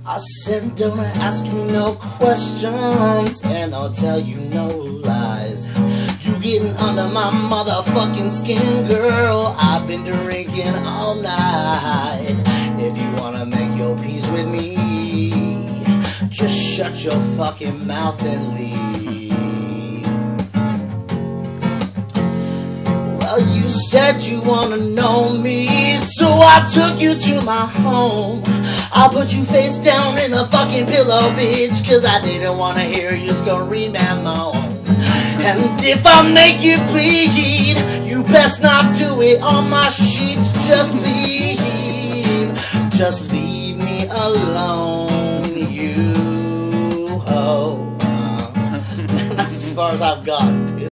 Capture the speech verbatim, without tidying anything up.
I said don't ask me no questions, and I'll tell you no lies. You getting under my motherfucking skin, girl. I've been drinking all night. If you wanna make your peace with me, just shut your fucking mouth and leave. Well, you said you wanna know me, so I took you to my home. I put you face down in the fucking pillow, bitch, cause I didn't wanna hear you scream and moan. And if I make you bleed, you best not do it on my sheets. Just leave, just leave me alone, you hoe. That's as far as I've gotten.